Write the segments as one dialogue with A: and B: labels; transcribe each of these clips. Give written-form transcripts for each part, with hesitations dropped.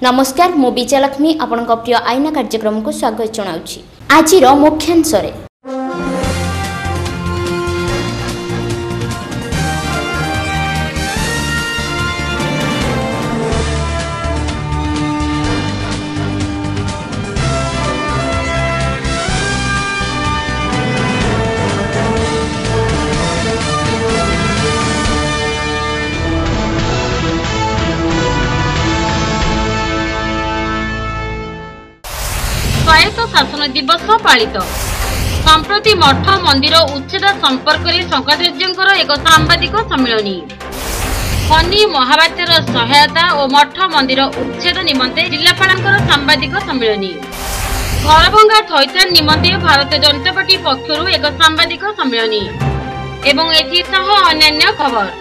A: नमस्कार मु विजयलक्ष्मी आपण प्रिय आईना कार्यक्रम को स्वागत जनाउछि। आजिर मुख्यांशरे
B: स्वायत्त शासन दिवस पालित संप्रति मठ मंदिर उच्छेद संपर्क में शंकराचार्यंकर एक सांबादिक सम्मेलन फनी महाबात्यर सहायता और मठ मंदिर उच्छेद निमंते जिलापालंकर सांबादिक सम्मेलन घरभंगा थैथान निमंते भारतीय जनता पार्टी पक्षरु एक सांबादिक सम्मेलन एवं एथिसह अन्यान्य खबर।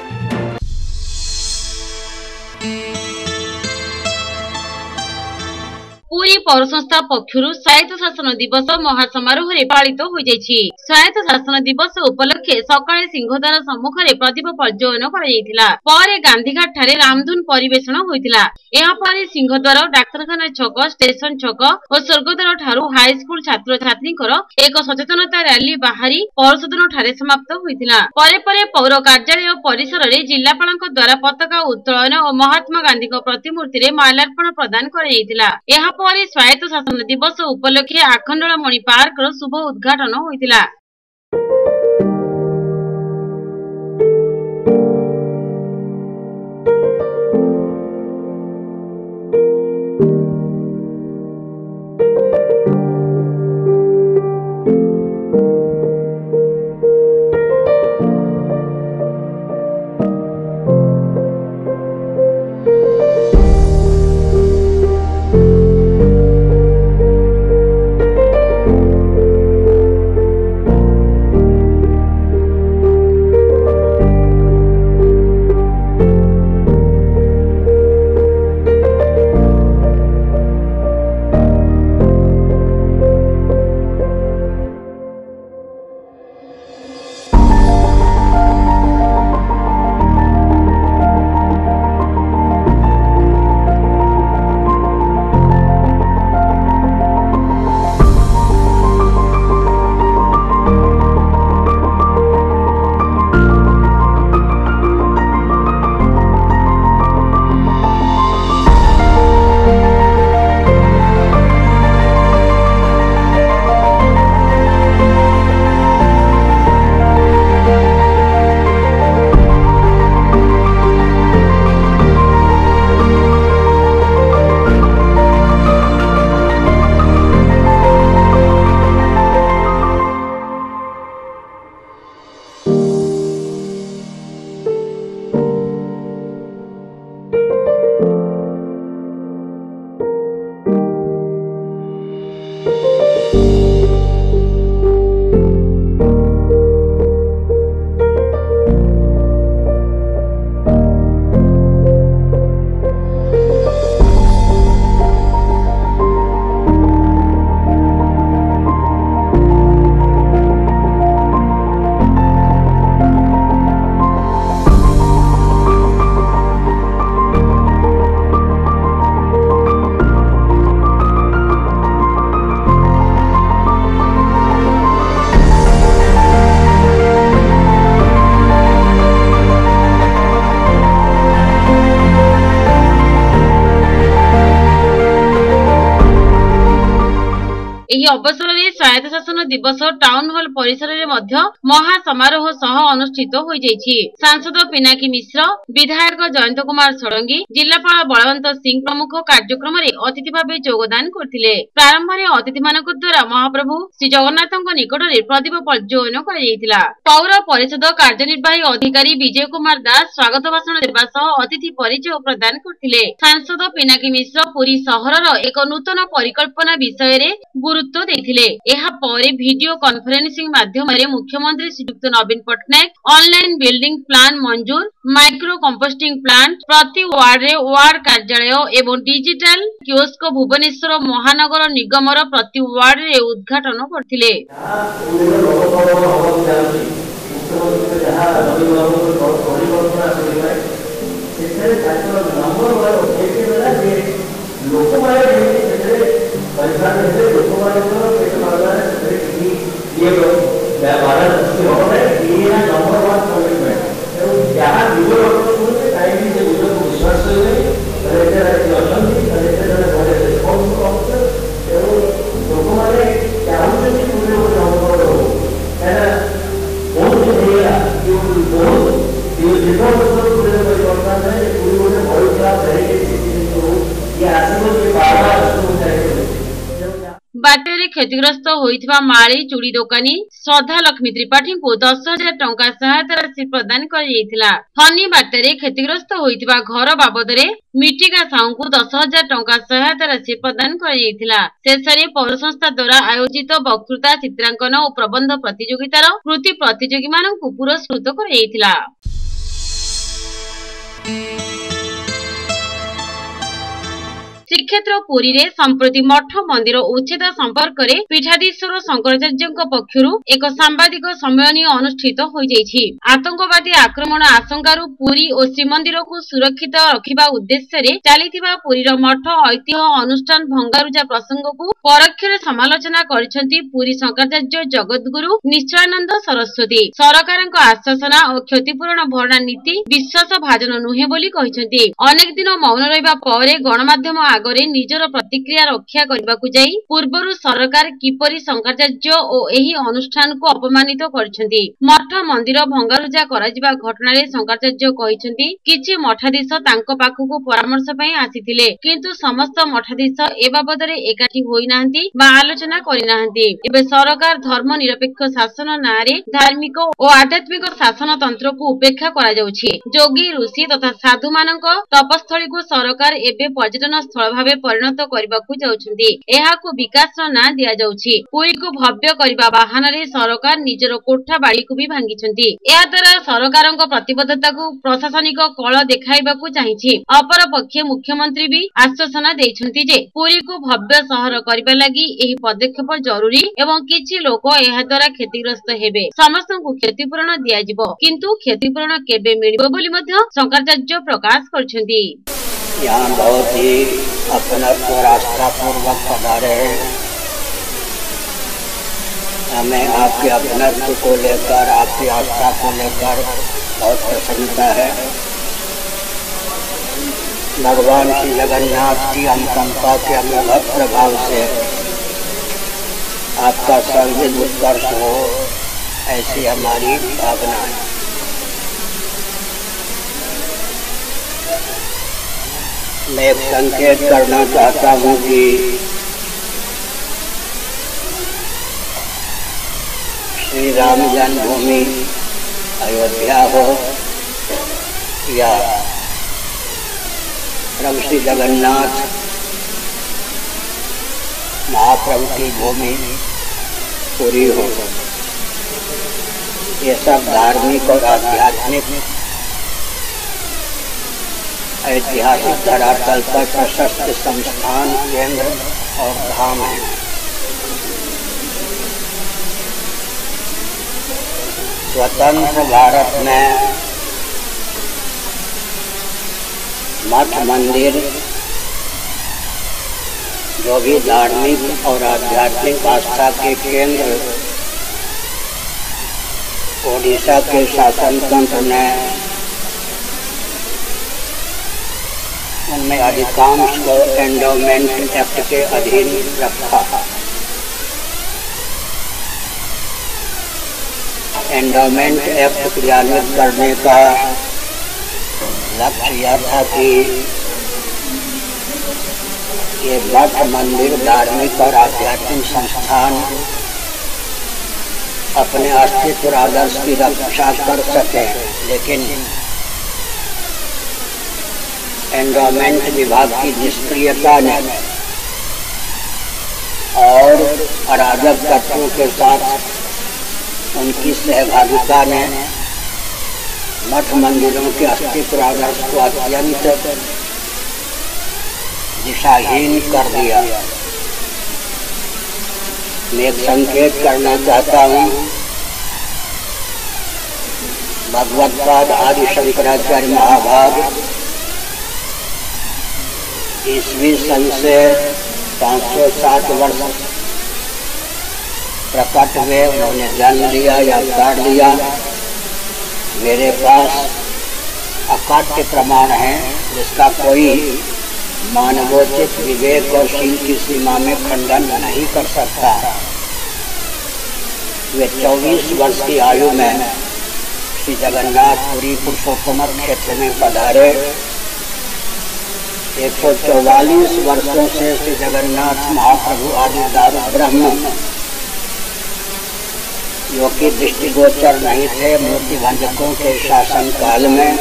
B: पुरी पौर संस्था पक्षरु स्वायत्त शासन दिवस महासमारोह पालित हो जायछि। स्वायत्त शासन दिवस उपलक्षे सकाळे सिंहद्वार सम्मुख में प्रदीप प्रज्वलन करा पर गांधीघाट ठारे रामधुन परिवेषण होइतिला। एहा पर सिंहद्वार डाक्तरखाना छक स्टेशन छक और स्वर्गद्वार ठारू हाईस्कूल छात्र छात्रींकर एक सचेतनता रैली बाहरी पौरसदन ठारे समाप्त होइतिला। परे परे पौर कार्यालय परिसर में जिलापालक द्वारा पताका उत्तोलन और महात्मा गांधी प्रतिमूर्ति में माल्यार्पण प्रदान करा। स्वायत्त शासन दिवस उपलक्षे आखंडलमणि पार्क शुभ उद्घाटन होइतिला। अवसर में स्वायत्त शासन दिवस टाउन हॉल परिसर में महासमारोह सह अनुष्ठित हो जायछि। सांसद पिनाकी मिश्र, विधायक जयंत कुमार षडंगी, जिलापाल बलवंत सिंह प्रमुख कार्यक्रम में अतिथि भाव योगदान करथिले। प्रारंभ में अतिथि मानक द्वारा महाप्रभु श्री जगन्नाथ निकट में प्रदीप प्रज्वलन करा। पौर परिषद कार्यनिर्वाही अधिकारी विजय कुमार दास स्वागत भाषण देवा सह अतिथि परिचय प्रदान करथिले। सांसद पिनाकी मिश्र पुरी सहरर एक नूतन परिकल्पना विषय रे गुरुत्व देथिले। एहा परे वीडियो कॉन्फ्रेंसिंग माध्यम रे मुख्यमंत्री श्रीयुक्त Naveen Patnaik online building plan मंजूर, माइक्रो कंपोस्टिंग प्लांट, प्रति वार्ड रे वार्ड कार्यालय एवं डिजिटल कियोस्क भुवनेश्वर महानगर निगमर प्रति वार्ड रे उद्घाटन करथिले। बाटेरे क्षतिग्रस्त होइथिबा माली चूड़ी दोकानी श्रद्धा लक्ष्मी त्रिपाठी को 10,000 टंका सहायता राशि प्रदान कराଯାଇथिला। फनी बाटेरे क्षतिग्रस्त होइथिबा घर बाबदरे मिटिका साहू को 10,000 टंका सहायता राशि प्रदान कराଯାଇथिला। शेषरे पौर संस्था द्वारा आयोजित वक्तृता चित्रांकन और प्रबंध प्रतियोगितार कृति प्रतियोगी मानकु पुरस्कृत कराଯାଇथिला। श्रीक्षेत्र पुरी रे संप्रति मठ मंदिर उच्छेद संपर्क में पीठाधीश्वर शंकराचार्य पक्षर एक सांबादिक सम्मेलन अनुष्ठित हो जाइछि। आतंकवादी आक्रमण आशंकारु पुरी और श्रीमंदिर को सुरक्षित रखिबा उद्देश्य रे चलिथिबा पुरीर मठ ऐतिह्य अनुष्ठान भंगारुजा प्रसंग को परोक्षरे समालोचना करिसेंति पुरी शंकराचार्य जगतगुरु निश्चयानंद सरस्वती। सरकारक आश्वासना और क्षतिपूरण भरणा नीति विश्वास भाजन नुहे बोली कहिसेंति। अनेक दिन मौन रहिबा परे गणमाध्यम आगरे निजर प्रतिक्रिया रक्षा करबाकू जाई पूर्वरु सरकार किपरि शंकराचार्य और एही अनुष्ठान को अपमानित करछंती। मठ मंदिर भंगारुजा कराजिबा घटना रे शंकराचार्य कहिसेंति किछि मठाधीश तांको पाखकू परामर्श पई आसीथिले, किंतु समस्त मठाधीश ए बाबदरे एकाठी होई नाहंती बा आलोचना करि नाहंती। एबे सरकार धर्म निरपेक्ष शासन नारे धार्मिक और आध्यात्मिक शासन तंत्र को उपेक्षा करा जाउछि। जोगी ऋषि तथा साधु मानक तपस्थली को सरकार एबे पर्यटन स्थल भावे परिणत करबाकू जाउछंती। एहाकू विकास ना दिया जाउछि। पुरी को भव्य करबा बहाना रे सरकार निजर कोठा बाड़ी को भी भांगिछंती। एहा द्वारा सरकारक प्रतिबद्धता को प्रशासनिक कळ देखाइबाकू चाहिछि। अपर पक्षे मुख्यमंत्री भी आश्वासन दैछंती जे पुरी को भव्य शहर करबा लागि एही पदक्षेप जरूरी एवं किछि लोक एहा द्वारा क्षतिग्रस्त हेबे। समस्तଙ୍କୁ क्षतिपूरण दिया जिवो, किंतु क्षतिपूरण केबे मिलिबो बोली मध्य शंकराचार्य प्रकाश करछंती।
C: यहाँ बहुत ही अपनत्व आस्था पूर्वक पधारे हैं। हमें आपके अपनत्व को लेकर, आपकी आस्था को लेकर बहुत प्रसन्नता है। भगवान श्री जगन्नाथ की अनुकंपा के अनुभव प्रभाव से आपका सर्विस उत्कर्ष हो, ऐसी हमारी भावना है। मैं एक संकेत करना चाहता हूँ कि श्री राम जन्मभूमि अयोध्या हो या प्रभु श्री जगन्नाथ महाप्रभु की भूमि पुरी हो, ये सब धार्मिक और आध्यात्मिक ऐतिहासिक धरातल पर प्रशस्त संस्थान, केंद्र और धाम है। स्वतंत्र भारत में मठ मंदिर जो भी धार्मिक और आध्यात्मिक आस्था के केंद्र ओडिशा के शासन तंत्र ने उनमें अधिकांश को एंडोमेंट एक्ट के अधीन रखा। एंडोमेंट एक्ट क्रियान्वित करने का लक्ष्य यह था कि ये मठ मंदिर धार्मिक और आध्यात्मिक संस्थान अपने अस्तित्व और आदर्श की रक्षा कर सके, लेकिन एंडोमेंट विभाग की निष्क्रियता ने और अराजक तत्वों के साथ उनकी सहभागिता ने मठ मंदिरों के अस्तित्व आदर्श को अत्यंत दिशाहीन कर दिया। मैं एक संकेत करना चाहता हूँ, भगवत्पाद आदि शंकराचार्य महाभाग ईस्वी सन से 507 वर्ष प्रकट हुए, उन्होंने जन्म लिया या काट लिया। मेरे पास अकाट्य प्रमाण है जिसका कोई मानवोचित विवेक और शील की सीमा में खंडन नहीं कर सकता। वे 24 वर्ष की आयु में श्री जगन्नाथपुरी पुरुषोत्तम क्षेत्र में पधारे। 144 वर्षों से श्री जगन्नाथ महाप्रभु आदि दारू ब्रह्म जो कि दृष्टिगोचर नहीं थे मूर्ति भंजकों के शासन काल में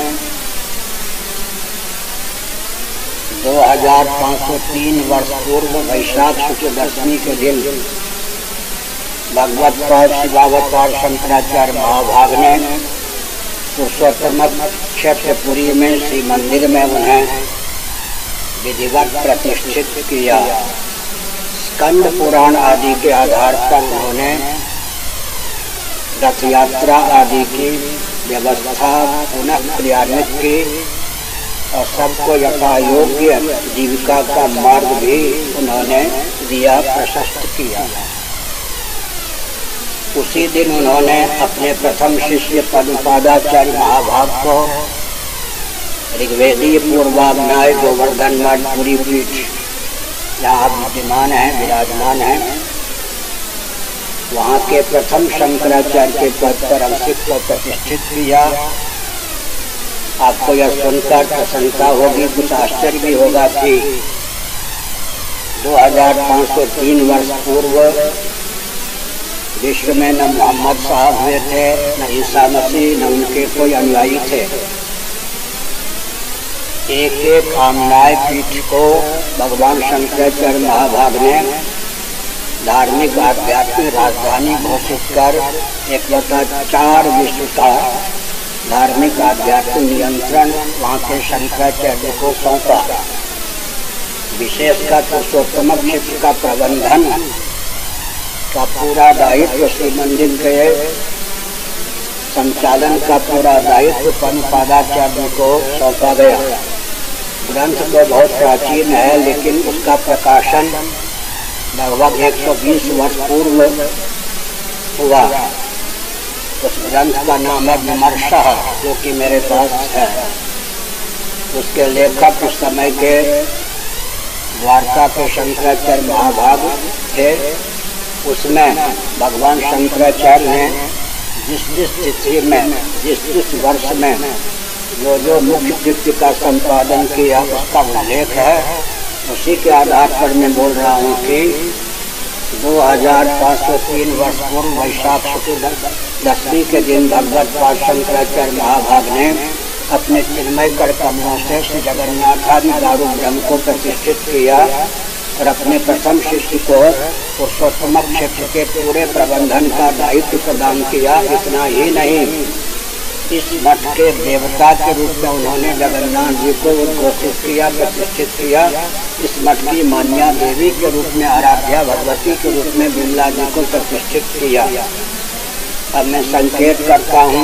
C: 2503 वर्ष पूर्व वैशाख शुक्ल दशमी के दिन भगवत पाद शिवावतार शंकराचार्य महाभाग ने पुरुषोत्तम क्षेत्रपुरी में श्री मंदिर में उन्हें विधिवत प्रतिष्ठित किया। स्कंद पुराण आदि के आधार पर उन्होंने रथ यात्रा आदि की व्यवस्था पुनः क्रियान्वित की और सबको यथायोग्य जीविका का मार्ग भी उन्होंने दिया, प्रशस्त किया। उसी दिन उन्होंने अपने प्रथम शिष्य पद्मपादाचार्य महाभाग को ऋग्वेदीय पूर्वाग्नाय गोवर्धन मठ पुरी पीठ जहाँ विद्यमान है, विराजमान है, वहाँ के प्रथम शंकराचार्य के पद पर अंशिक को प्रतिष्ठित किया। आपको यह सुनकर प्रसन्नता होगी, कुछ आश्चर्य भी होगा कि 2503 वर्ष पूर्व विश्व में न मोहम्मद साहब हुए थे, न ईसा मसीह, न उनके कोई अनुयायी थे। एक एक आमनाय पीठ को भगवान शंकराचार्य महाभाग ने धार्मिक आध्यात्मिक राजधानी घोषित कर 1/4 विश्व का धार्मिक आध्यात्मिक नियंत्रण वहाँ के शंकराचार्य को सौंपा। विशेषकर पुरुषोत्तम क्षेत्र का प्रबंधन का पूरा दायित्व श्री मंदिर के संचालन का पूरा दायित्व पद्मपादाचार्य को सौंपा गया। ग्रंथ तो बहुत प्राचीन है, लेकिन उसका प्रकाशन लगभग 120 वर्ष पूर्व हुआ। उस ग्रंथ का नाम है विमर्शः, जो कि मेरे पास है। उसके लेखक उस समय के द्वारका के शंकराचार्य महाभाग थे। उसमें भगवान शंकराचार्य ने जिस तिथि में, जिस वर्ष में जो मुख्य कृत्य का संपादन किया उसका उल्लेख है। उसी के आधार पर मैं बोल रहा हूँ कि 2503 वर्ष पूर्व वैशाख शुक्ल दशमी के दिन भगवत पाद शंकराचार्य महाभाग ने अपने चिन्मय कर कमलों से श्री जगन्नाथ आदि दारू ब्रह्म को प्रतिष्ठित किया और अपने प्रथम शिष्य को पुरुषोत्तम क्षेत्र के पूरे प्रबंधन का दायित्व प्रदान किया। इतना ही नहीं, इस मठ के देवता के रूप में उन्होंने जगन्नाथ जी को घोषित किया, प्रतिष्ठित किया। इस मठ की मान्या देवी के रूप में, आराध्या भगवती के रूप में बिमला जी को प्रतिष्ठित किया। अब मैं संकेत करता हूँ,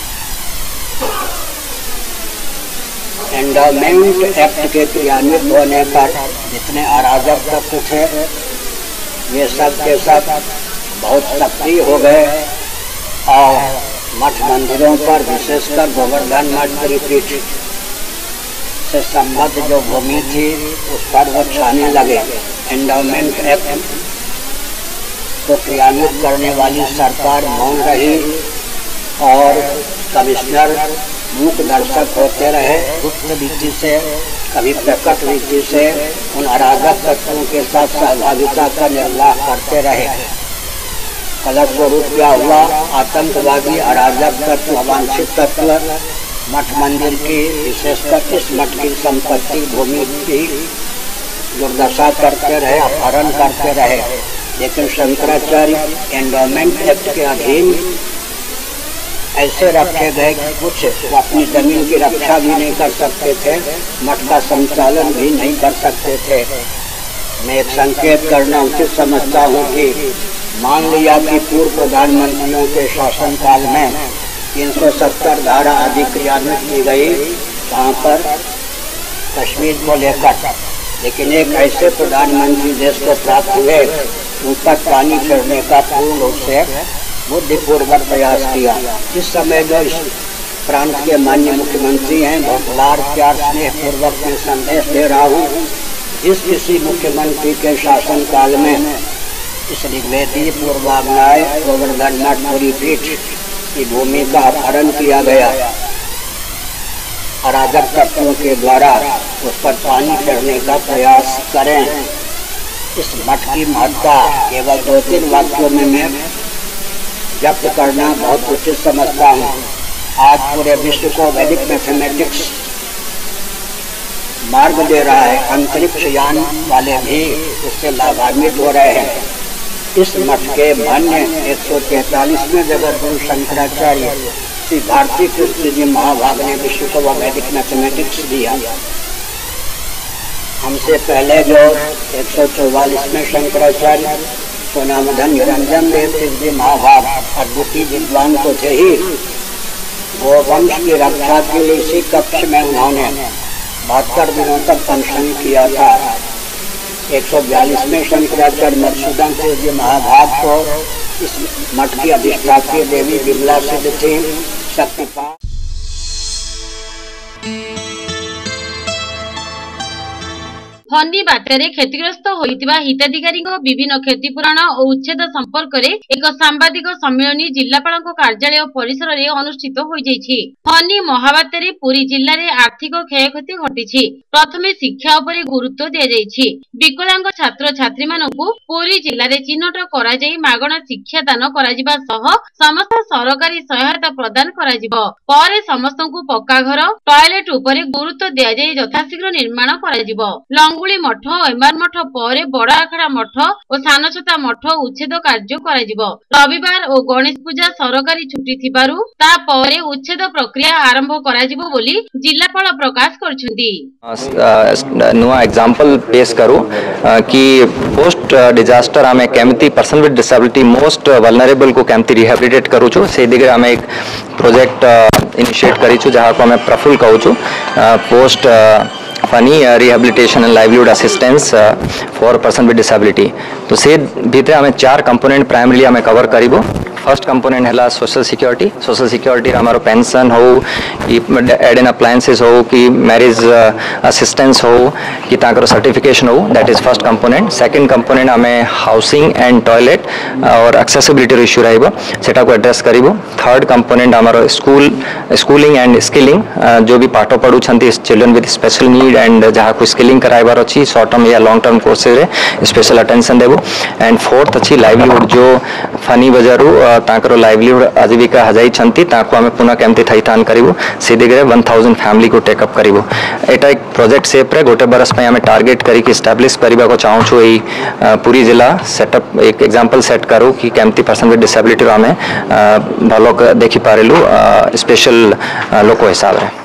C: एंडोमेंट एक्ट के क्रियान्वित होने पर जितने अराजक तत्व थे ये सब के सब बहुत सक्रिय हो गए और मठ मंदिरों पर, विशेषकर गोवर्धन मठ परिपीठ से संबद्ध जो भूमि थी उस पर वो छाने लगे। एंडोमेंट एक्ट को क्रियान्वित करने वाली सरकार मौन रही और कमिश्नर मूक दर्शक होते रहे। गुप्त रीति से, कभी प्रकट रीति से उन अराजक तत्वों के साथ सहभागिता का निर्वाह करते रहे। फलस्वरूप क्या हुआ, आतंकवादी अराजक तत्व, अवांछित तत्व मठ मंदिर की, विशेषकर इस मठ की संपत्ति भूमि की दुर्दशा करते रहे, अपहरण करते रहे। लेकिन शंकराचार्य एंडोमेंट एक्ट के अधीन ऐसे रखे गए कि कुछ अपनी जमीन की रक्षा भी नहीं कर सकते थे, मठ का संचालन भी नहीं कर सकते थे। मैं एक संकेत करना उचित समझता हूँ कि मान लिया कि पूर्व प्रधानमंत्रियों के शासनकाल में 370 धारा आदि क्रियान्वित की गई वहाँ पर कश्मीर को लेकर, लेकिन एक ऐसे प्रधानमंत्री देश को प्राप्त हुए उन पर पानी फेरने का पूर्ण रूप से बुद्धिपूर्वक प्रयास किया। इस समय जो इस प्रांत के माननीय मुख्यमंत्री हैं, बहुत लाड़ प्यार स्नेह पूर्वक में संदेश दे रहा हूँ, जिस किसी मुख्यमंत्री के शासन काल में इस ऋग्वेदीय पूर्वाग्नाय गोवर्धन मठ पुरी पीठ की भूमि का अपहरण किया गया। अराजक तत्वों के द्वारा उस पर पानी फेरने का प्रयास करें। इस मठ की महत्ता केवल 2-3 वाक्यों में मैं व्यक्त करना बहुत उचित समझता हूँ। आज पूरे विश्व को वैदिक मैथमेटिक्स मार्ग दे रहा है। अंतरिक्ष यान वाले भी इससे लाभान्वित हो रहे हैं। इस मठ के मान्य 143वें जगत गुरु शंकराचार्य श्री भारती कृष्ण जी महाभाग ने विश्व को वैदिक मैथमेटिक्स दिया। हमसे पहले जो 144वें शंकराचार्य सोनामधन निरंजन देव जी महाभाग अद्वितीय विद्वान तो थे ही, वो वंश की रक्षा के लिए इसी कक्ष में उन्होंने 72 दिनों तक अनशन किया था। 142वें शंकराचार्य मधुसूदन देव जी महाभाग को इस मठ की अधिष्ठात्री देवी विमला सिद्ध थी, शक्तिपात।
B: फनी बात्यारे क्षतिग्रस्त होइतिबा हिताधिकारीक विभिन्न क्षतिपूरण और उच्छेद संपर्क में एक सांबादिक सम्मेलन जिलापाल कार्यालय परिसर में अनुष्ठित हो जाइछि। फनी महाबात्यारे पुरी जिले में आर्थिक क्षयक्षति घटी। प्रथमे शिक्षा उपरे गुरुत्व दिया जाइछि। विकलांग छात्र छात्री मानकु पुरी जिले में चिन्हट करा जाई मागणा शिक्षादान कराजिबा सह समस्त सरकारी सहायता प्रदान कराजिबो। परे समस्तଙ୍କୁ पक्का घर टॉयलेट उपरे गुरुत्व दिया जाई यथाशीघ्र निर्माण कराजिबो। लंगुली मठ एमआर मठ पर बड़ आखड़ा मठ और सानछता मठ उच्छेद कार्य कराजिबो। रविवार और गणेश पूजा सरकारी छुट्टी थिबारु ता परे उच्छेद प्रक्रिया आरंभ कराजिबो बोली जिलापाल प्रकाश करछुंदी।
D: नुआ एग्जांपल पेश करू कि पोस्ट डिजास्टर आमे केमती person with disability most vulnerable को केमती रिहेबिलिटेट करू छु से दिगरे आमे एक प्रोजेक्ट इनिशिएट करी छु जहा को आमे प्रफुल्ल कहू छु post Fani rehabilitation and livelihood assistance for person with disability. तो से भीतर आमे 4 कंपोनेंट प्राइमरीली आमे कवर करिबो। फर्स्ट कंपोनेंट है सोशल सिक्योरिटी हमारो पेंशन हो कि एड एंड अप्लायंसेस हो कि मैरिज असिस्टेंस हो कि ताकर सर्टिफिकेशन हो, that is first component. Second component हमें हाउसिंग एंड टॉयलेट और एक्सेसिबिलिटी इश्यू रहिबो सेटा को एड्रेस करिबो। थर्ड कंपोनेंट हमारो स्कूलिंग एंड स्किलिंग जो भी पाठ पढ़ू छंती children with special need and जहाँ को स्किलिंग कराइबार अछि शॉर्ट टर्म या लॉन्ग टर्म कोर्सेस रे स्पेशल अटेंशन देबो। एंड फोर्थ अछि लाइवलीहुड जो फनी बजारू ताकर लाइवलीहुड आजीविका हजाई छंती ताको हमें पुनः केमती थैथान करिवो से दिगरे 1000 फैमिली को टेकअप करिवो। एटा एक प्रोजेक्ट सेप रे गोटे बरस पे हमें टारगेट करी कि एस्टैब्लिश करिबा को चाहू छु एई पूरी जिला सेटअप एक एग्जांपल सेट करू कि केमती पर्सन विथ डिसेबिलिटी हमें भलो देखि पारेलु स्पेशल लोको हिसाब रे।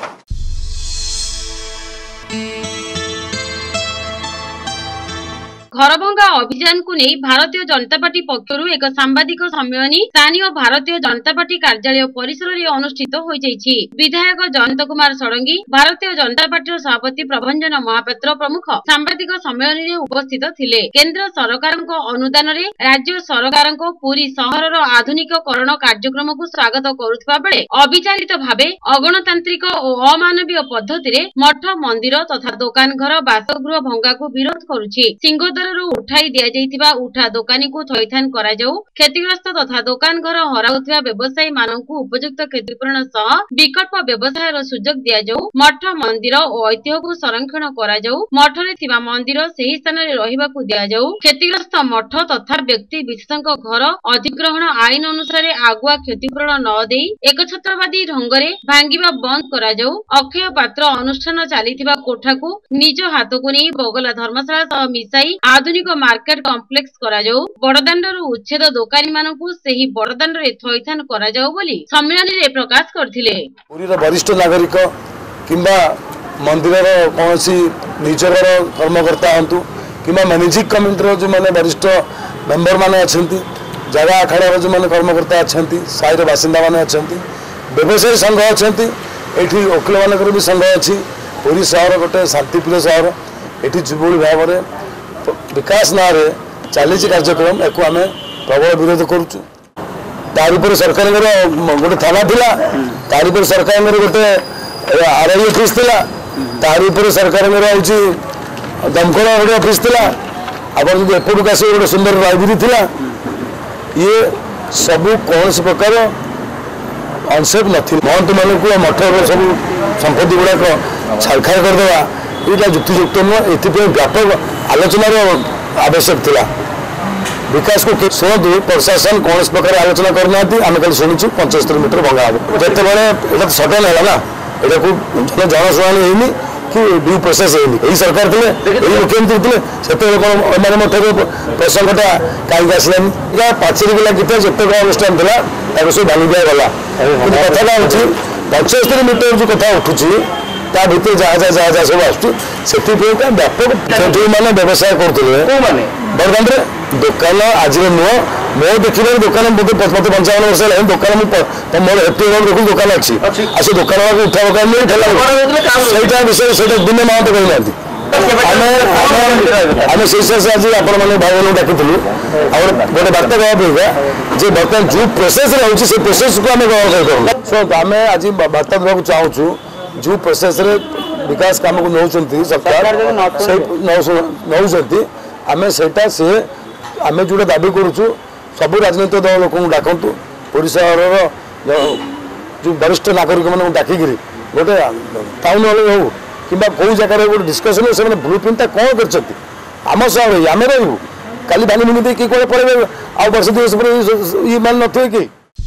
B: घरभंगा अभियान को नहीं भारतीय जनता पार्टी पक्षरु एक सांबादिक सम्मेलन स्थानीय भारतीय जनता पार्टी कार्यालय परिसर में अनुष्ठित हो जाइछि। विधायक जयंत कुमार षडंगी, भारतीय जनता पार्टी सभापति प्रभंजन महापात्र प्रमुख सांबादिक सम्मेलन में उपस्थित थिले। केंद्र सरकार अनुदान रे राज्य सरकार पुरी सहर आधुनिककरण कार्यक्रम को स्वागत करुवा बेले अविचालित भावे अगणतांत्रिक और अमानवीय पद्धति रे मठ मंदिर तथा दुकान घर बासगृह भंगा को विरोध करुछि। सिंहदर उठाई दिया जाइतिबा उठा दोकानी को थैथान करा जाऊ। क्षतिग्रस्त तथा दुकान घर हराउथिबा व्यवसायी मानकु उपयुक्त क्षतिपूरण सह विकल्प व्यवसाय रो सुजोग दिया जाऊ। मठ मंदिर और ऐतिह्य को संरक्षण करा जाऊ। मठरे थिबा मंदिर सही स्थान रे रहिबा को दिया जाऊ। क्षतिग्रस्त मठ तथा व्यक्ति विशेषक घर अधिग्रहण आईन अनुसार आगुआ क्षतिपूरण न देई एकछत्रवादी ढंगरे भांगिबा बंद करा जाऊ। अक्षय पात्र अनुष्ठान चलीथिबा कोठा को निज हाथ को नहीं बगला धर्मशाला सह मिसाई आधुनिक मार्केट कॉम्प्लेक्स करा जाऊ। बड़दाण्डर उच्छेद दोकानी मानकु सेही बड़दाण्डरे थैथान करा जाऊ बोली सम्मेलन रे प्रकाश करथिले।
E: पुरीर वरिष्ठ नागरिक किंबा मंदिरर कोनोसी निजर कर्मकर्ता हंतु किंबा मैनेजिंग कमिटीर जो माने वरिष्ठ मेंबर माने अछंती, जगह अखाड़ार जो माने कर्मकर्ता अछंती, साइर बासिंदा माने अछंती, व्यवसायी संघ अछंती, एठी वकील मानकर भी संघ अछि। पुरी शहर गोटे शांतिप्रिय शहर, एठी जुबुली भाव रे विकास ना रे चली कार्यक्रम एक आम प्रबल विरोध करुचु। तार सरकार गोटे थाना थिला, तार सरकार गोटे आरआई ऑफिस थिला, तार सरकार हूँ दमकल गोटे ऑफिस थिला। आप एपटू आस गोटे सुंदर लाइब्रेरी थिला। ये सबू कौन प्रकार अनसेफ नथिल महंत मानक मठ सब संपत्ति गुड़ाक छाड़खाड़ करदे यहाँ युक्तियुक्त नुह ए व्यापक आलोचनार आवश्यक था विकास को शुणु प्रशासन कौन प्रकार आलोचना करना आम कल शुणुचु 75 मीटर भंगा हम जिते सडन है ना यहाँ को जनशुणी होनी कि ड्यू प्रोसेस है सरकार थे मुख्यमंत्री थे से मठ प्रसंगटा कहीं आसलानी पाचेरी गला कि जिते अनुष्ठान था सब भांगी दिया गला कथा हूँ 75 मीटर जो कथा उठुची ता भीतर जहाँ सब आसुँ व्यापक जो मैंने व्यवसाय करुले बरगंड दुकान आज नुह मो देखिए दुकान मत 55 वर्ष है दुकान मोर हेक्टर देखो दुकान अच्छी आ से दुकान वाला उठा पका विषय से दिन महंत कहना आम से आज आपण मैंने भाई बहन डाकिलु गोटे बार्ता कहवा जे बर्तमान जो प्रोसेस रही से प्रोसेस को आम ग्रहण कर आम आज बार्ता देवाक चाहूँ जो प्रोसेस विकास काम को नौ सरकार नौ आम से आम जो दाबी करुचु सब राजनीतिक दल लोक डाकतु पुरी सहर जो वरिष्ठ नागरिक मान डाकिक गोटे टाउन हल हो कि कौ जगह गोटे डिस्कसन हो से ब्लू प्रिंटा कौन करम सहर आम रू काली भांगी भूंगी किए कौन पड़े आ वर्ष 2 वर्ष पर ये मान न कि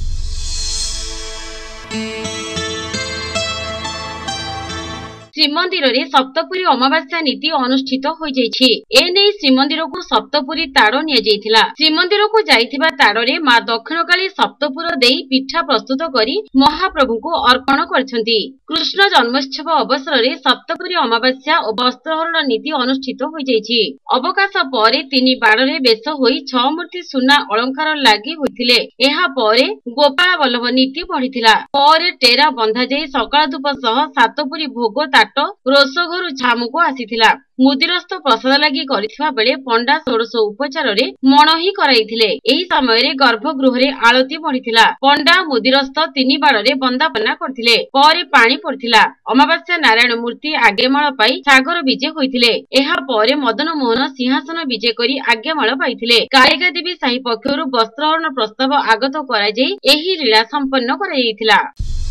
B: श्रीमंदिर रे सप्तपुरी अमावास्या नीति अनुष्ठित हो जाइछि एने श्रीमंदिर को सप्तपुरी ताड़ निया श्रीमंदिर को जाइथिबा ताड़े मां दक्षिणकाली सप्तपुर देई पिठा प्रस्तुत करी महाप्रभु को अर्पण करछंती कृष्ण जन्मोत्सव अवसर रे सप्तपुरी अमावास्या और वस्त्रहरण नीति अनुष्ठित हो जाइछि अवकाश परे 3 बाड़े बेश होई 6 मूर्ति सुना अलंकार लागि होइथिले एहा परे गोपाल वल्लभ नीति पढ़िथिला परे टेरा बंधा जाई सकाळ धूप सह सातपुरी भोग रोषघर छामु को आसीथिला मुदिरस्थ प्रसाद लगी करिथिबा बेले पंडा 16 उपचार रे मणही कराइथिले एही समय रे गर्भगृह रे आळती पड़िथिला पंडा मुदिरस्थ 3 बाड़ रे बंदापना करथिले परे पानी पड़िथिला अमावास्या नारायण मूर्ति आगेमाळ पाई सागर विजय होइथिले एहा परे मदन मोहन सिंहासन विजय करी आगेमाळ पाइथिले कालिका देवी साही पक्षरु वस्त्रहरण प्रस्ताव आगत करा जाई एही लीला संपन्न कराइथिला।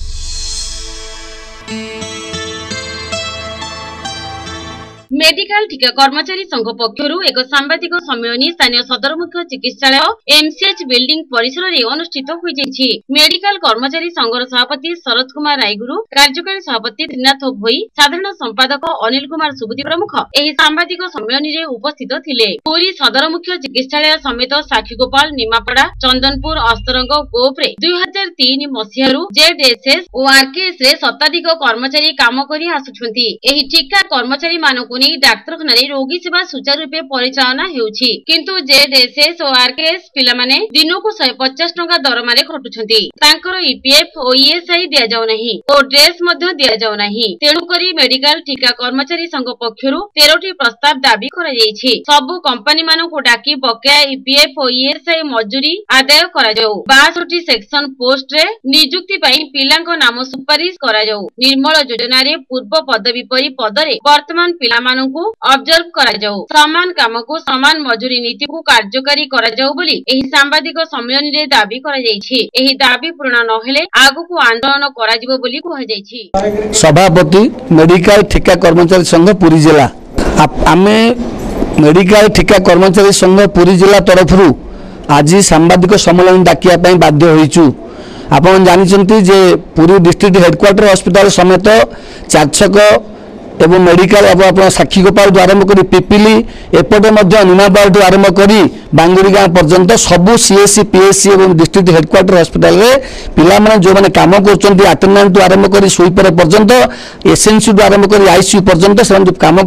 B: मेडिकल ठिका कर्मचारी संघ पक्षरु एक सांबादिक सम्मेलन स्थानीय सदर मुख्य चिकित्सालय एमसीएच बिल्डिंग परिसर रे अनुष्ठित होई जायछि मेडिकल कर्मचारी संघर सभापति शरद कुमार रायगुरु कार्यकारी सभापति त्रिनाथ भोई साधारण संपादक अनिल कुमार सुबुद्धि प्रमुख एही सांबादिक सम्मेलन रे उपस्थित थिले पुरी सदर मुख्य चिकित्सालय समेत साखीगोपाल निमापड़ा चंदनपुर अस्तरंग गोप रे 2003 मसिहारु जेडएसएस और आरकेएस रे शताधिक कर्मचारी काम करी आसुछंती एही ठिका कर्मचारी मानकु डाक्तरखाना रोगी सेवा सुचारू परिचालना हेउछि किंतु जेडएसएस और आरकेएस पिला माने दिनकु 150 टंका दरमारे खटुछंती तांकर ईपीएफ और ईएसआई दिया जाउ नाही और ड्रेस मध्य दिया जाउ नाही तेणु करी मेडिकल ठिका कर्मचारी संघ पक्षरु 13टी प्रस्ताव दाबी करा जायछि सब कंपनी मानकु डाकी बकाया ईपीएफ और ईएसआई मजूरी आदाय करा जाउ 62 सेक्शन पोस्ट रे नियुक्ति पई पिलांक नाम सुपारिश करा जाउ निर्मल योजना रे पूर्व पदवी परि पदरे वर्तमान पिला मानकु ऑब्जर्व करा जाउ समान काम को समान मजूरी नीति को कार्यकारी करा जाउ बोली एही सांबादिक सम्मेलन रे दाबी करा जायछि एही दाबी पूर्ण न हेले आगु को आंदोलन करा जिवो बोली कहा जायछि।
F: सभापति मेडिकल ठेका कर्मचारी संघ पुरी जिला आमे मेडिकल ठेका कर्मचारी संघ पुरी जिला तरफरु आज सांबादिक सम्मेलन डाकिया पई बाध्य होइछु आपण जानिचंती जे पुरी डिस्ट्रिक्ट हेडक्वार्टर हॉस्पिटल समेत चारछक एवं मेडिकल अब आप साखीगोपाल आरंभ कर पिपिली एपटे निमाबाड़ आरंभ कर बांगुरी गाँव पर्यंत सबू सीएससी पीएससी और डिस्ट्रिक्ट हेडक्वार्टर हॉस्पिटल रे पिला माने जो माने काम कर अटेंडेंट आरंभ कर स्वीपर पर्यंत एसएनसी आरंभ कर आईसीयू पर्यंत से जो काम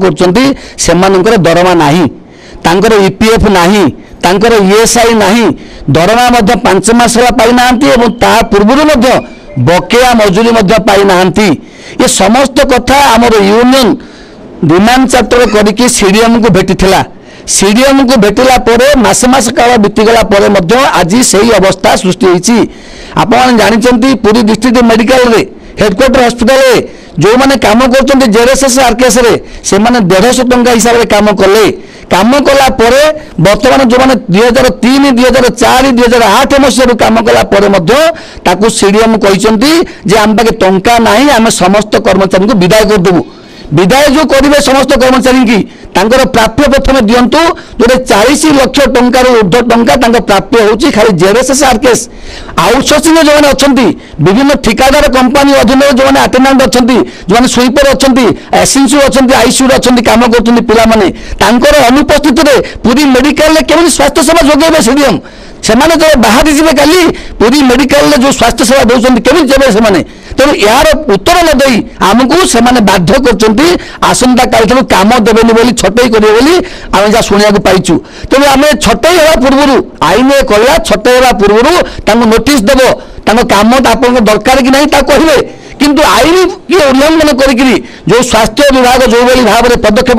F: कर दरमा नाही तांकर ईपीएफ नाही तांकर ईएसआई नाही दरमा 5 मास पाई नांती एवं ता पूर्व बकेया मजूरी पाई नांती ये समस्त कथा आमर यूनियन डिमांड चार्टर करके सीडीएम को भेटिथिला सीडीएम को भेटिला परे मास काल बीतीगला परे मध्य आज सही अवस्था सृष्टि होईची आपण जानिचंती पूरी डिस्ट्रिक्ट मेडिकल रे हेडक्वार्टर हॉस्पिटल रे जो मैंने काम कर जेएसएस आरकेएस रे से माने 150 टंका हिसाब से काम कले काम कला परे वर्तमान जो मैंने 2003 2004 2008 मसीह काम कला परे मध्य ताकू सीडीएम कहते जे आम पाखे टंका नहीं आम समस्त कर्मचारी को विदाय करदेबू विदाय जो करेंगे समस्त कर्मचारी की तांकर प्राप्य प्रथम दिंतु जो 40 लाख टंकार ऊर्ध्व टंका प्राप्य होची खाली जेएसएस आरकेएस आउटसोर्सिंग जो मैंने अच्छा विभिन्न ठिकादार कंपनी अधीन जो मैंने अटेंडेंट अच्छा जो मैंने स्वीपर अच्छा एसएनसी अच्छा आईसीयू अच्छा काम कर पिलाने अनुपस्थित पूरी मेडिकल केवल स्वास्थ्य सेवा जोगे सीडीएम से बाहर जी काली पूरी मेडिकल जो स्वास्थ्य सेवा दौरान केमी जब से तेणु यार उत्तर न दे आमको से बाध्य कर आसंता काल काम देवेनि बोली छटई करेंगे आम जहाँ शुणा पाइचु तेणु आम छटई होगा पूर्व आईन कहला छटई होगा पूर्व नोटिस देव काम आप दरकार कि नहीं कहे किंतु आईन की उल्लंघन करी जो स्वास्थ्य विभाग जो भाव में पदक्षेप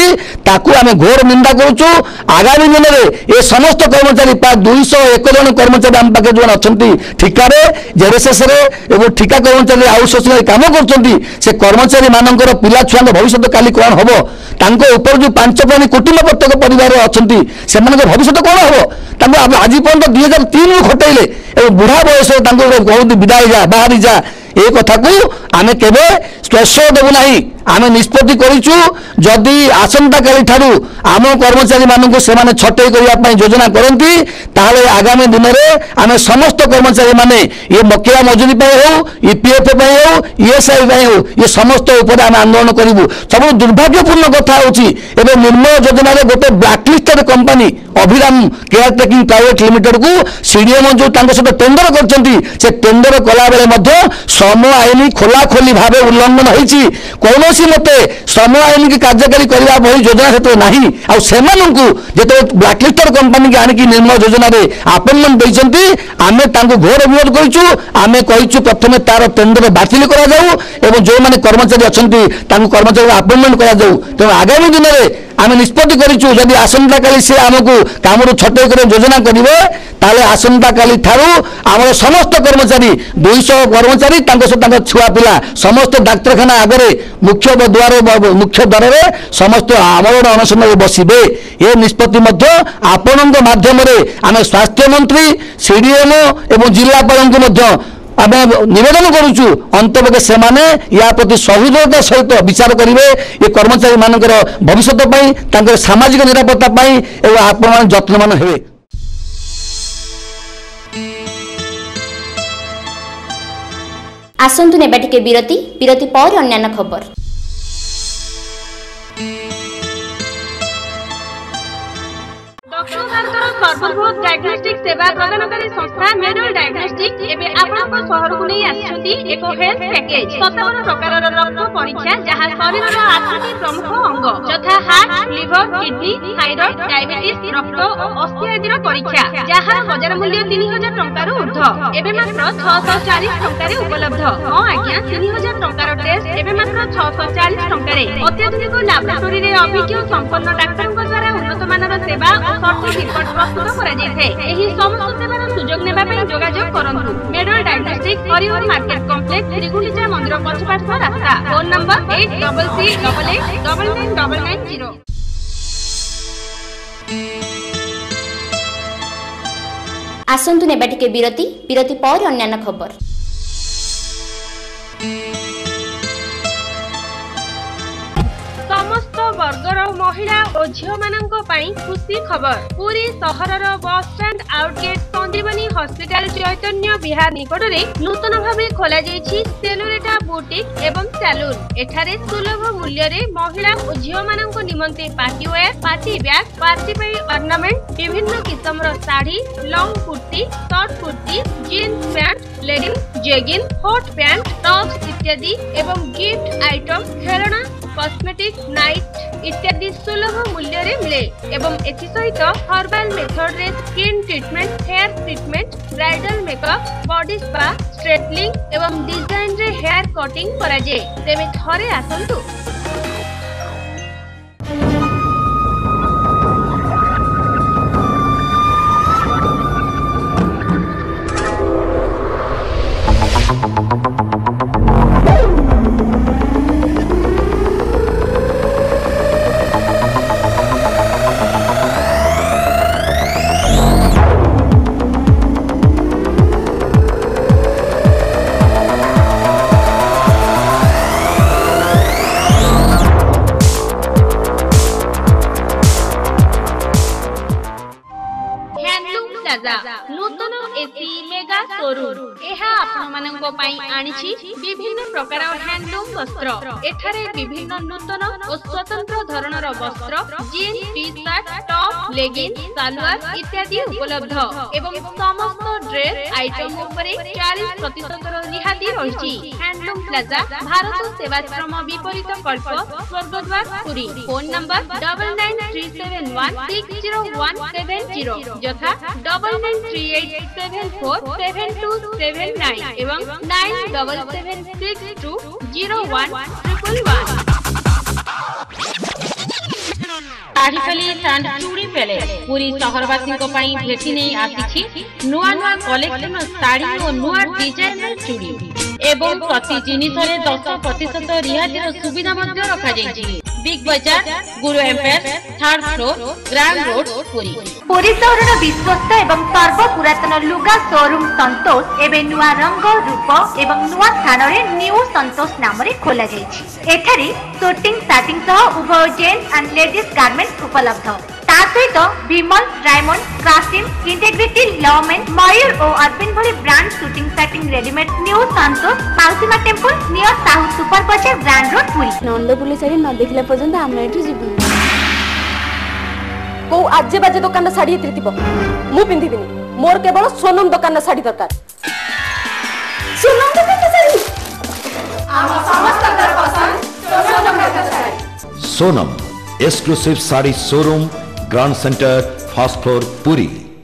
F: नौकरी आम घोर निंदा करुचु आगामी दिन में ये समस्त कर्मचारी प्राय 201 जन कर्मचारी आम पाखे जो अच्छा ठिकार जेएसएस ठिका कर्मचारी आउटसोर्सिंग काम कर कर्मचारी मानकर पिला छुआ भविष्य काली कौन हम ऊपर जो 5 प्राणी कुटुंब प्रत्येक परिवार अच्छा से भविष्य कौन हम आज पर्यटन 2003 खटाइले बुढ़ा बयस कहते विदाय जा बाहरी जा ए कथा को आमे केबे स्पेश देबु नाही आमे निष्पत्ति करिचु जदि आसंता काली ठारू आम कर्मचारी मानक से माने छटई करिया पई योजना करंती ताले आगामी दिन में आमे समस्त कर्मचारी माने ये मकिया मजूरी पई हो ईपीएफ पई हो ईएसआई पई हो ये समस्त ऊपर आमे आंदोलन करिवु सब दुर्भाग्यपूर्ण कथा होची एबे निर्मय योजना रे गोटे blacklisted company Abhiram care taking private limited को सीडीएम जो तांको सहित टेंडर करचंती से टेंडर कला बेले मध्य श्रम आईन खोला खोली भाव उल्लंघन होईची कौनसी मते श्रम आईन की कार्यकारी करने भली योजना क्षेत्र नहीं आते ब्लैकलिस्टेड कंपनी की आनिकी निर्मय योजना अपॉइंटमेंट देते आम घोर विरोध करूँ आम कहीचु प्रथम तार टेंडर बातिल कर जो मैंने कर्मचारी अच्छा कर्मचारी अपॉइंटमेंट कर तेणु आगामी दिन में आम निष्पत्ति करूँ जदि आसंता काली से आमको काम छटई कर योजना करेंगे ताले आसंता काली ठारू आम समस्त कर्मचारी 200 कर्मचारी सहित छुआ पिला समस्त डाक्तरखाना आगे मुख्य द्वार मुख्य द्वार में समस्त आमरण अनशन बसबे ये निष्पत्ति आपण माध्यम आम स्वास्थ्य मंत्री सीडीएम एवं जिलापाल आम निवेदन करुचु अंतर्गत से माने या प्रति सहृदयता सहित विचार करेंगे ये कर्मचारी मानकर भविष्य सामाजिक निरापत्ता एवं आपण जत्नवान हे।
A: आसंतु नेबा टिके विरति पर अन्यान्य खबर।
B: दक्षिण भारतर सर्वबृहत डायग्नोस्टिक सेवा प्रदानकारी संस्था मेडल डायग्नोस्टिक एबे आपनक शहर को नहीं आछुती एको हेल्थ पैकेज 57 प्रकारर रक्त परीक्षा जहा शरीरर 8टी प्रमुख अंग यथा heart liver kidney thyroid diabetes रक्त और अस्थि आदिर परीक्षा जहा बाजार मूल्य 3000 टंकार ऊर्ध्व एबे मात्र 640 टंकारे उपलब्ध। हां आज्ञा 3000 टंकार टेस्ट एबे मात्र 640 टंकारे अत्याधुनिक लैबोरेटरी रे अभिज्ञ संपन्न डाक्टरଙ୍କ द्वारा उन्नत मानर सेवा रिपोर्ट प्रस्तुत समस्त सेवार सुजोग नेबा जोगाजोग करंतु। Medall diagnostic Hariom market complex Shrigundicha मंदिर पछपार्श्व रास्ता। Phone number 8338899990।
A: आसंतु नेबा टिके विरति पर अन्यान्य खबर।
B: समस्त वर्गर महिला और झील मानक खुशी खबर पूरी सहरर बस स्टैंड आउटगेट संजीवनी हॉस्पिटल चैतन्य विहार निकट में नूतन भाव खोल सेलोरेटा बुटीक एवं सैलून एठारे सुलभ मूल्य रे महिला और झील मानक निमंते party wear party bag party पे ऑर्नामेंट विभिन्न किस्मर sari long kurti short kurti jeans pant legging jegging hot pant tops इत्यादि एवं गिफ्ट आइटम खेलना कॉस्मेटिक नाइट इत्यादि सुलभ मूल्य रे मिले एवं एथि सहित हर्बल मेथड रे skin treatment hair treatment bridal makeup body spa straightening एवं डिजाइन रे हेयर कटिंग करा जाय तेबे थरे आसंतु। वस्त्र एठारे विभिन्न नूतन और स्वतंत्र धरणर वस्त्र jeans T shirt top leggings salwar इत्यादि उपलब्ध एवं समस्त ड्रेस आइटम उपरे 40% रिहाती रही। हैंडलूम प्लाजा भारत सेवाश्रम विपरीत कल्प स्वर्गद्वार पुरी। फोन नंबर 9937160170 यथा 9938747279 एवं 9776201111। साड़ीफेली एंड चूड़ी पैलेस पूरी सहरवासी भेटी नहीं आसी नुआ नुआ कलेक्शन साड़ी और नुआ डिजाइनर चूड़ी एवं प्रति जिनिस 10% रिहातिर सुविधा रखा Big Bazaar Guru Empire 3rd floor Grand Road Puri.
G: Puri सहर विश्वस्त एवं सर्व पुरातन लुगा शोरूम संतोष एवं नुआ रंग रूप एवं नुआ स्थान न्यू संतोष नाम खोल एठारे शूटिंग स्टार्टिंग सह उभय जेंट्स एंड लेडीज गारमेंट्स उपलब्ध सहित विमल डायमंड क्राफ्टिंग इंटेग्रिटी लॉमेन मयूर और अरविंद भली brand suiting shirting readymade new Santosh Mausima temple near Sahu super bazaar Grand Road Puri.
H: नंद पुलिस साड़ी न देखला पर्यंत हम एठी जीवु को आजे बाजे दुकान साड़ी एतिर थिबो मु पिंधिबिनी मोर केवल सोनम दुकान साड़ी दरकार। सोनम दुकान साड़ी हम समस्त तरह पसंद सोनम दुकान sari.
I: Sonam exclusive sari showroom Grand Centre 1st floor Puri.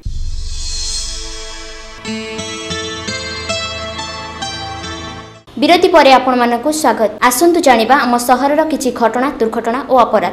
A: विरति परे आपण मानकु स्वागत। आसंतु जानिबा आम सहरर किछि घटना दुर्घटना और अपराध।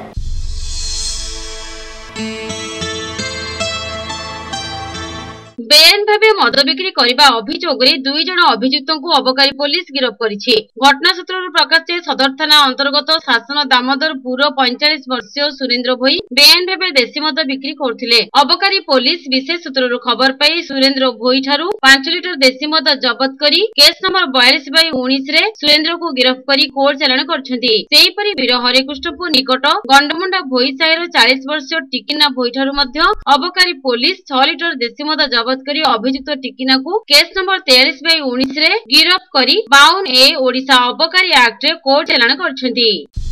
B: बेआईन भावे मद बिक्री करने अभियोग 2 जन अभियुक्त को अबकारी पुलिस गिरफ्त करिछि। घटना सूत्र प्रकाश सदर थाना अंतर्गत शासन दामोदरपुर 45 वर्षीय सुरेंद्र भोई बेआईन भावे देशी मद बिक्री करथिले। अबकारी पुलिस विशेष सूत्र खबर पाई सुरेंद्र भोई ठारू 5 लिटर देशी मद जबत करी केस नंबर 42/19 रे सुरेंद्र को गिरफ्त करी कोर्ट चालाण करछन्ती। सेहीपरि वीर हरिकृष्णपुर निकट गंडमुंडा भोई साहिर 40 वर्षीय टिकिना भोई ठारू मध्य अबकारी पुलिस 6 लिटर देशी मद जबत करी अभियुक्त टिकिना को केस नंबर 43/19 रे गिरफ्त करी 52A ओडिशा अबकारी एक्ट रे कोर्ट चालाण करछन्ती।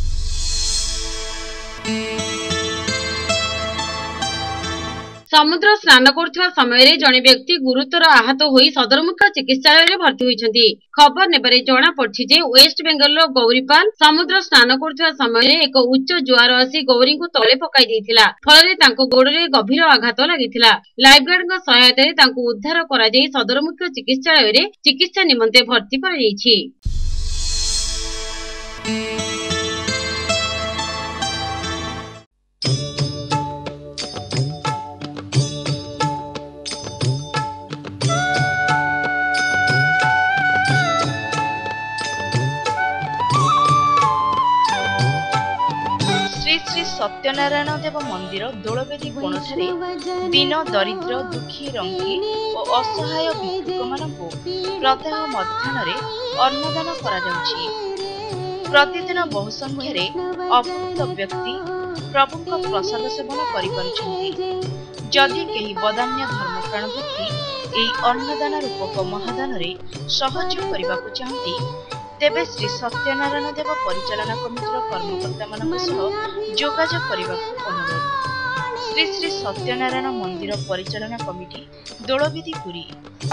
B: समुद्र स्नान करथिबा समय जने व्यक्ति गुरुतर आहत होई सदर मुख्य चिकित्सालय रे भर्ती होइछन्ती। खबर नेबारे जणा पड़छि जे वेस्ट बेंगल रो गौरीपाल समुद्र स्नान करथिबा समय एक उच्च जुआर आसी गौरी को तळे पकाई दैथिला। फलरे तांको गोडरे गभीर आघात लागिथिला। लाइफगार्ड को सहायता रे तांको उद्धार करा जाई सदर मुख्य चिकित्सालय रे चिकित्सा निमंते भर्ती करा जाईछि।
J: श्री सत्यनारायण देव मंदिर दोलवेदी कोणठारे दीन दरिद्र दुखी रंगी और असहाय भिक्षुक मानकु प्रत्यह मध्याह्न अन्नदान करा जाउछि। प्रतिदिन बहु संख्यार अभुक्त व्यक्ति प्रभु प्रसाद सेवन करिपारुछन्ति। जदि केही बदान्य धर्मप्राण व्यक्ति एई अन्नदान रूपक महादान रे सहयोग करबाकु चाहନ୍ତି तेबे श्री सत्यनारायण देव परिचालना कमिटीर कर्मकर्ता मानक सह जोगाजोग करबाकु अनुरोध। श्री श्री सत्यनारायण मंदिर परिचालना कमिटी दोलवेदी पुरी।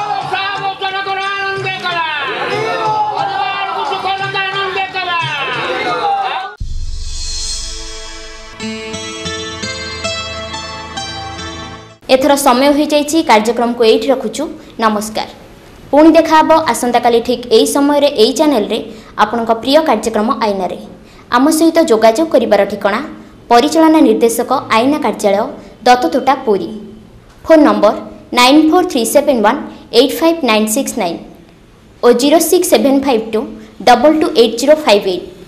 A: एथर समय हो जाइछि। कार्यक्रम को एठी रखुछु। नमस्कार। पुणी देखा आसंता काली ठीक यही समय यही चैनल रे आपनका प्रिय कार्यक्रम आईना रे आम सहित जोगाजोग करिबार ठिकाना परिचालना निर्देशक आईना कार्यालय दत्ततोटा पुरी। फोन नंबर 9437185969 और 06752228058।